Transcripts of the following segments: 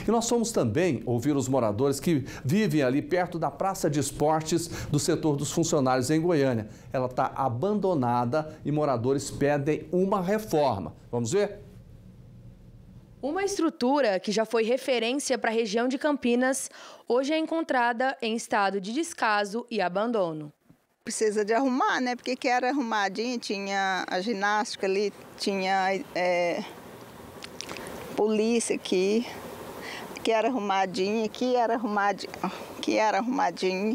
E nós fomos também ouvir os moradores que vivem ali perto da Praça de Esportes do setor dos funcionários em Goiânia. Ela está abandonada e moradores pedem uma reforma. Vamos ver? Uma estrutura que já foi referência para a região de Campinas, hoje é encontrada em estado de descaso e abandono. Precisa de arrumar, né? Porque que era arrumadinho, tinha a ginástica ali, tinha polícia aqui, que era arrumadinho, aqui era arrumadinho, que era arrumadinho.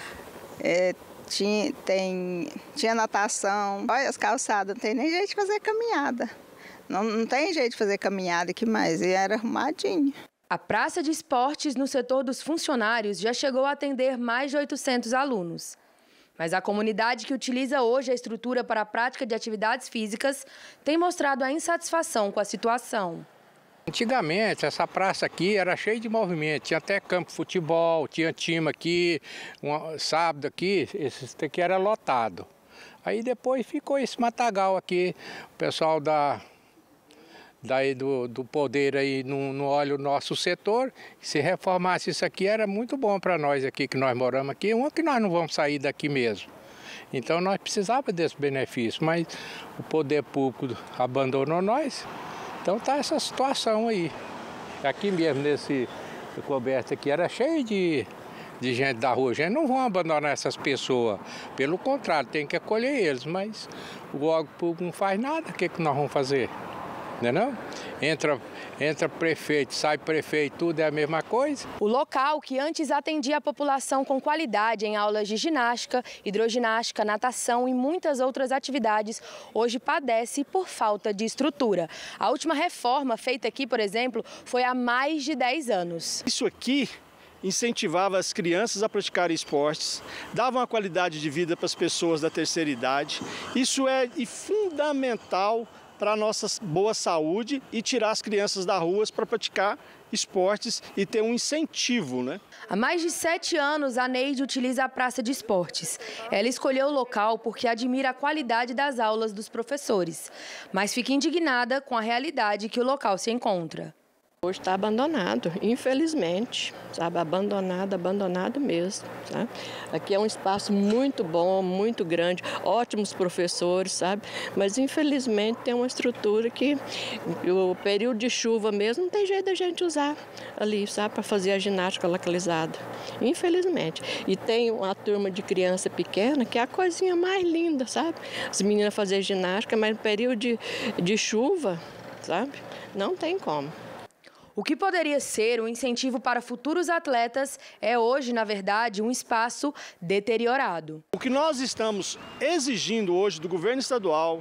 Tinha natação. Olha as calçadas, não tem nem jeito de fazer caminhada. Não tem jeito de fazer caminhada aqui mais, e era arrumadinho. A Praça de Esportes no setor dos funcionários já chegou a atender mais de 800 alunos. Mas a comunidade que utiliza hoje a estrutura para a prática de atividades físicas tem mostrado a insatisfação com a situação. Antigamente, essa praça aqui era cheia de movimento, tinha até campo de futebol, tinha time aqui, sábado aqui, esse aqui era lotado. Aí depois ficou esse matagal aqui, o pessoal do poder aí não olha o nosso setor. Se reformasse isso aqui era muito bom para nós aqui que nós moramos aqui, que nós não vamos sair daqui mesmo. Então nós precisávamos desse benefício, mas o poder público abandonou nós, então tá essa situação aí. Aqui mesmo nesse coberto aqui era cheio de gente da rua, a gente não vai abandonar essas pessoas, pelo contrário, tem que acolher eles, mas o órgão público não faz nada, o que nós vamos fazer? Não? Entra prefeito, sai prefeito, tudo é a mesma coisa. O local, que antes atendia a população com qualidade em aulas de ginástica, hidroginástica, natação e muitas outras atividades, hoje padece por falta de estrutura. A última reforma feita aqui, por exemplo, foi há mais de 10 anos. Isso aqui incentivava as crianças a praticarem esportes, dava uma qualidade de vida para as pessoas da terceira idade. Isso é fundamental para a nossa boa saúde e tirar as crianças das ruas para praticar esportes e ter um incentivo, né? Há mais de 7 anos, a Neide utiliza a Praça de Esportes. Ela escolheu o local porque admira a qualidade das aulas dos professores, mas fica indignada com a realidade que o local se encontra. Hoje está abandonado, infelizmente, sabe? Abandonado mesmo, sabe? Aqui é um espaço muito bom, muito grande, ótimos professores, sabe? Mas infelizmente tem uma estrutura que o período de chuva mesmo não tem jeito da gente usar ali, sabe? Para fazer a ginástica localizada, infelizmente. E tem uma turma de criança pequena que é a coisinha mais linda, sabe? As meninas fazem ginástica, mas no período de chuva, sabe? Não tem como. O que poderia ser um incentivo para futuros atletas é hoje, na verdade, um espaço deteriorado. O que nós estamos exigindo hoje do governo estadual,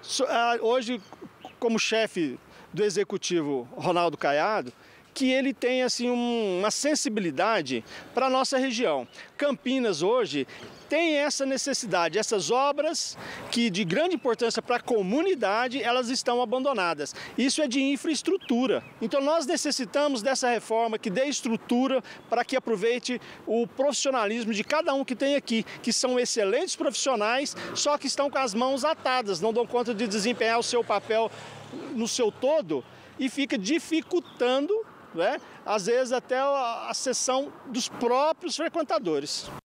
hoje como chefe do executivo Ronaldo Caiado, que ele tenha assim, uma sensibilidade para a nossa região. Campinas hoje tem essa necessidade, essas obras que de grande importância para a comunidade, elas estão abandonadas. Isso é de infraestrutura. Então nós necessitamos dessa reforma que dê estrutura para que aproveite o profissionalismo de cada um que tem aqui, que são excelentes profissionais, só que estão com as mãos atadas, não dão conta de desempenhar o seu papel no seu todo e fica dificultando, né, às vezes até a sessão dos próprios frequentadores.